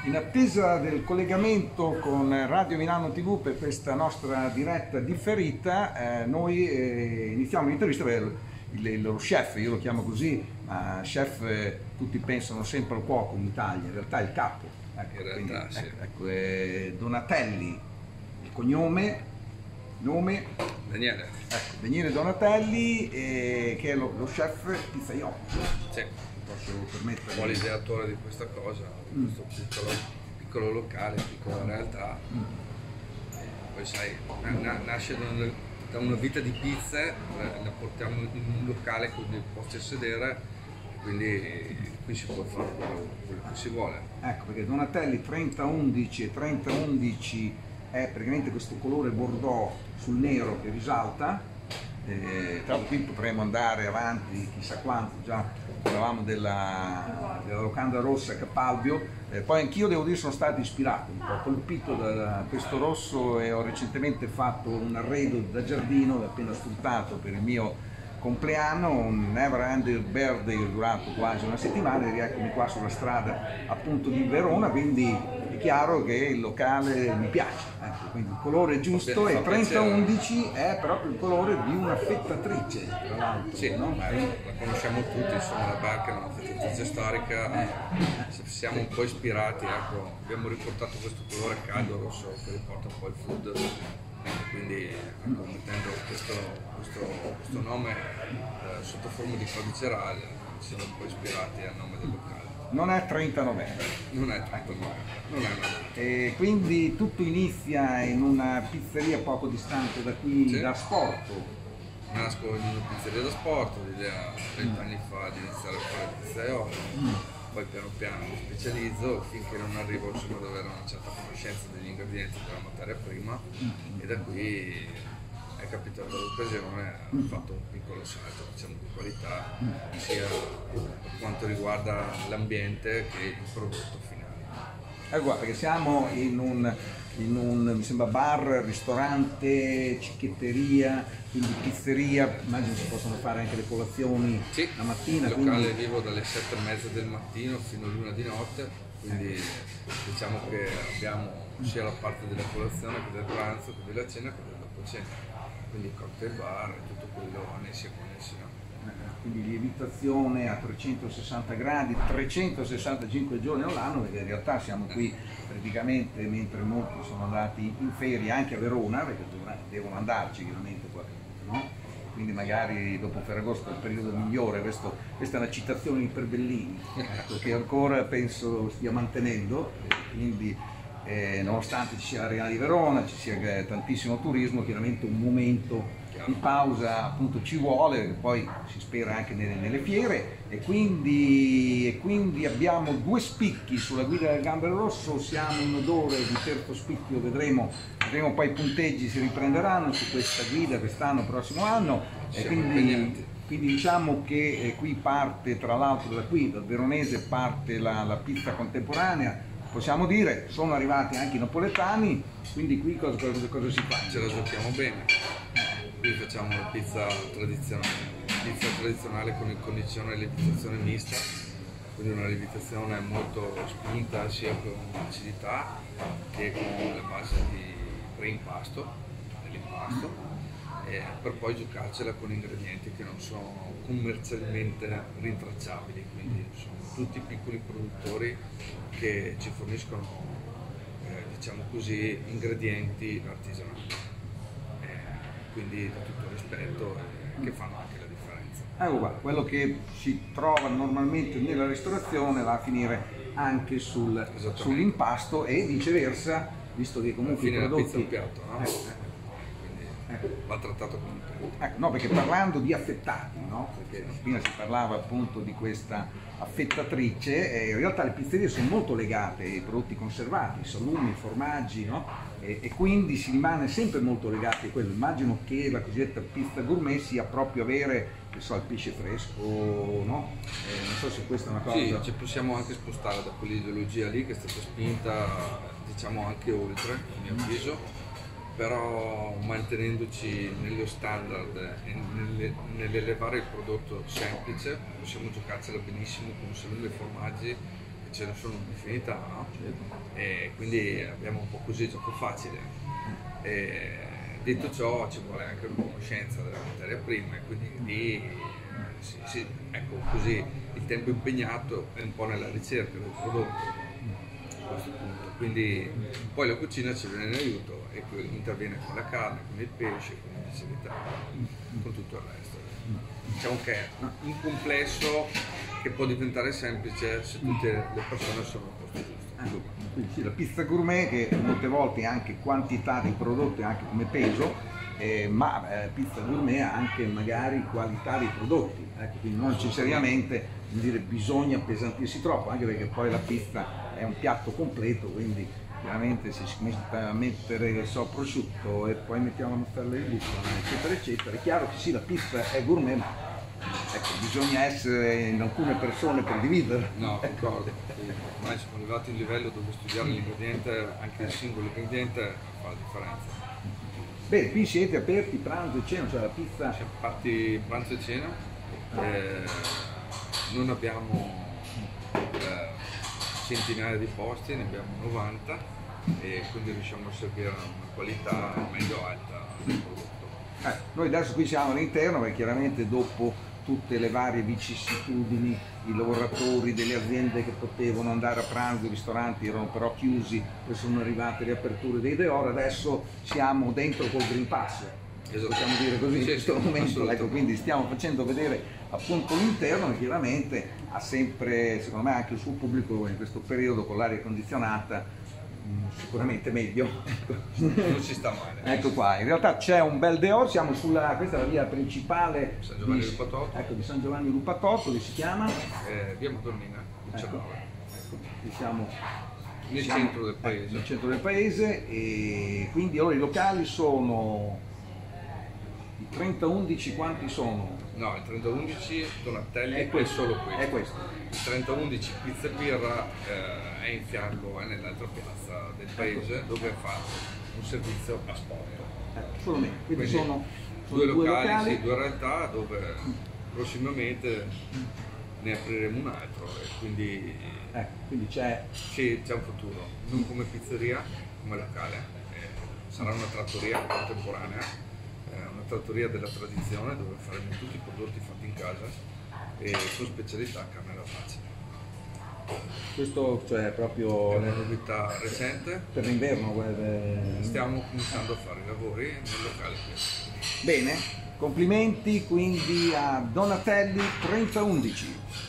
In attesa del collegamento con Radio Milano TV per questa nostra diretta differita, noi iniziamo l'intervista per lo chef, io lo chiamo così, ma chef tutti pensano sempre al cuoco in Italia, in realtà è il capo. Ecco, in realtà, quindi, sì. Ecco, Donatelli, il cognome, nome? Daniele. Ecco, Daniele Donatelli, che è lo chef pizzaiolo. Sì. Posso permettermi. Un po' l'ideatore di questa cosa, di questo piccolo locale, piccola realtà. Poi sai, nasce da una vita di pizze, la portiamo in un locale con dei posti a sedere, quindi qui si può fare quello che si vuole. Ecco, perché Donatelli 3011 e 3011 è praticamente questo colore bordeaux sul nero che risalta. Tra l'altro qui potremmo andare avanti chissà quanto, già parlavamo della locanda rossa Capalbio, poi anch'io devo dire sono stato ispirato, un po' colpito da questo rosso e ho recentemente fatto un arredo da giardino appena sfruttato per il mio compleanno, un Never Ending Birthday durato quasi una settimana, e rieccomi qua sulla strada appunto di Verona, quindi è chiaro che il locale mi piace, ecco, quindi il colore giusto e 3011 è proprio il colore di una fettatrice, tra l'altro. Sì, no? la conosciamo tutti, insomma la Barca è una fettatrice storica, siamo un po' ispirati, ecco, abbiamo riportato questo colore caldo rosso che riporta un po' il food. Quindi mettendo questo nome sotto forma di codice RAL siamo un po' ispirati al nome del locale. Non è 30 novembre. Non è 30 novembre. Non è E quindi tutto inizia in una pizzeria poco distante da qui, sì. da Sporto. Nasco in una pizzeria da sport, l'idea 30 anni fa di iniziare a fare pizzaiolo. Poi piano piano mi specializzo finché non arrivo insomma, ad avere una certa conoscenza degli ingredienti della materia prima e da qui è capitata l'occasione, ho fatto un piccolo salto diciamo, di qualità sia per quanto riguarda l'ambiente che il prodotto finale. Guarda che siamo in un mi sembra bar, ristorante, cicchetteria, quindi pizzeria, immagino si possono fare anche le colazioni sì, la mattina. Il locale quindi vivo dalle 7:30 del mattino fino all'1 di notte, quindi diciamo che abbiamo sia la parte della colazione che del pranzo, che della cena che del dopo cena, quindi cocktail bar e tutto quello annessi e connessi. No? Quindi lievitazione a 360 gradi, 365 giorni all'anno, perché in realtà siamo qui praticamente mentre molti sono andati in ferie anche a Verona, perché devono andarci chiaramente qualche volta, no? Quindi magari dopo Ferragosto è il periodo migliore, questa è una citazione di Perbellini, ecco, che ancora penso stia mantenendo, quindi nonostante ci sia l'Arena di Verona, ci sia tantissimo turismo, chiaramente un momento di pausa appunto ci vuole, poi si spera anche nelle fiere, e quindi abbiamo due spicchi sulla guida del Gambero Rosso, siamo in odore di terzo spicchio, vedremo poi i punteggi si riprenderanno su questa guida quest'anno, prossimo anno, e quindi diciamo che qui parte, tra l'altro dal veronese parte la pizza contemporanea. Possiamo dire, sono arrivati anche i napoletani, quindi qui cosa si fa? Ce la giochiamo bene, qui facciamo la pizza tradizionale con condizione e lievitazione mista, quindi una lievitazione molto spinta sia con l'acidità che con la base di preimpasto, dell'impasto, per poi giocarcela con ingredienti che non sono commercialmente rintracciabili, quindi sono tutti piccoli produttori che ci forniscono diciamo così ingredienti artigianali, quindi da tutto rispetto che fanno anche la differenza. Guarda, quello che si trova normalmente nella ristorazione va a finire anche sull'impasto e viceversa, visto che comunque i prodotti... la pizza è un piatto, no? Va trattato come un piatto. No, perché parlando di affettati, no? Perché prima si parlava appunto di questa affettatrice, in realtà le pizzerie sono molto legate ai prodotti conservati, i salumi, i formaggi, no? E quindi si rimane sempre molto legati a quello. Immagino che la cosiddetta pizza gourmet sia proprio avere, il pesce fresco, no? Non so se questa è una cosa... Sì, ci possiamo anche spostare da quell'ideologia lì che è stata spinta, diciamo, anche oltre, a mio avviso, però mantenendoci nello standard e nell'elevare il prodotto semplice possiamo giocarcela benissimo con salumi e formaggi ce ne sono un'infinità, no? E quindi abbiamo un po' così gioco facile. Detto ciò ci vuole anche una conoscenza della materia prima e quindi lì ecco, così il tempo impegnato è un po' nella ricerca del prodotto a questo punto. Quindi poi la cucina ci viene in aiuto e interviene con la carne, con il pesce, con la specialità, con tutto il resto. Diciamo che è un complesso che può diventare semplice se tutte le persone sono al posto giusto. Quindi sì, la pizza gourmet che molte volte è anche quantità dei prodotti anche come peso, ma pizza gourmet ha anche magari qualità dei prodotti, ecco, quindi non necessariamente dire, bisogna appesantirsi troppo, anche perché poi la pizza è un piatto completo, quindi chiaramente se si mette a mettere prosciutto e poi mettiamo la mozzarella di bufala eccetera eccetera, è chiaro che sì, la pizza è gourmet, ma ecco, bisogna essere in alcune persone per dividerla. No, concordo. Ormai siamo arrivati a un livello dove studiare l'ingrediente, anche il singolo ingrediente, fa la differenza. Bene, qui siete aperti pranzo e cena, cioè la pizza... Siamo parti pranzo e cena, non abbiamo centinaia di posti, ne abbiamo 90 e quindi riusciamo a servire una qualità medio alta del prodotto. Noi adesso qui siamo all'interno perché chiaramente dopo tutte le varie vicissitudini, i lavoratori delle aziende che potevano andare a pranzo, i ristoranti erano però chiusi, poi sono arrivate le aperture dei Deor, adesso siamo dentro col Green Pass, possiamo dire così in questo momento, ecco, quindi stiamo facendo vedere appunto l'interno e chiaramente ha sempre, secondo me, anche il suo pubblico in questo periodo con l'aria condizionata sicuramente meglio. Non si sta male. Ecco qua, in realtà c'è un bel Deor, siamo sulla, questa è la via principale San Giovanni Lupatotto. Ecco, di San Giovanni Lupatotto, che si chiama? Via Madonnina, 19. Ecco, siamo nel centro del paese. Nel centro del paese e quindi allora i locali sono i 3011 quanti sono? No, il 3011 Donatelli È questo, solo questo. è questo. Il 3011 Pizza e Birra è in fianco, è nell'altra piazza del paese dove fa un servizio a sport. Solo me. Quindi sono due locali. Sì, due realtà dove prossimamente ne apriremo un altro e quindi c'è un futuro, non come pizzeria, come locale. Sarà una trattoria contemporanea, una trattoria della tradizione dove faremo tutti i prodotti fatti in casa e con specialità carne alla faccia. Questo cioè proprio è una novità recente per l'inverno. Stiamo cominciando a fare i lavori nel locale qui. Bene, complimenti quindi a Donatelli 3011.